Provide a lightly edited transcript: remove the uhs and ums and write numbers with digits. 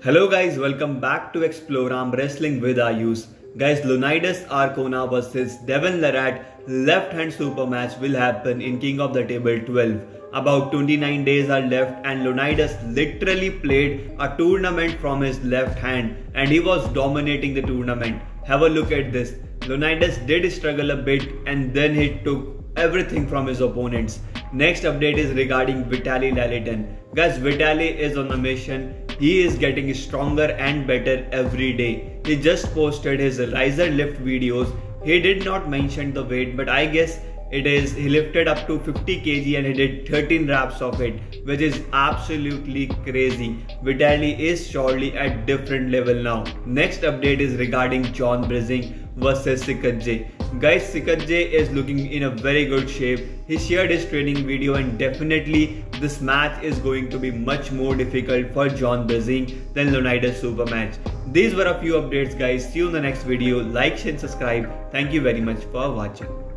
Hello guys, welcome back to Explore Arm Wrestling with Ayush. Guys, Leonidas Arcona versus Devon Larratt left hand super match will happen in King of the Table 12. About 29 days are left and Leonidas literally played a tournament from his left hand and he was dominating the tournament. Have a look at this. Leonidas did struggle a bit and then he took everything from his opponents. Next update is regarding Vitaly Lalitin. Guys, Vitaly is on a mission. He is getting stronger and better every day. He just posted his riser lift videos. He did not mention the weight, but I guess he lifted up to 50 kg and he did 13 reps of it, which is absolutely crazy. Vitaly is surely at different level now. Next update is regarding John Breizing versus Sikadje. Guys, Sikadje is looking in a very good shape. He shared his training video and definitely this match is going to be much more difficult for John Breizing than Leonidas super match. These were a few updates guys. See you in the next video. Like, share and subscribe. Thank you very much for watching.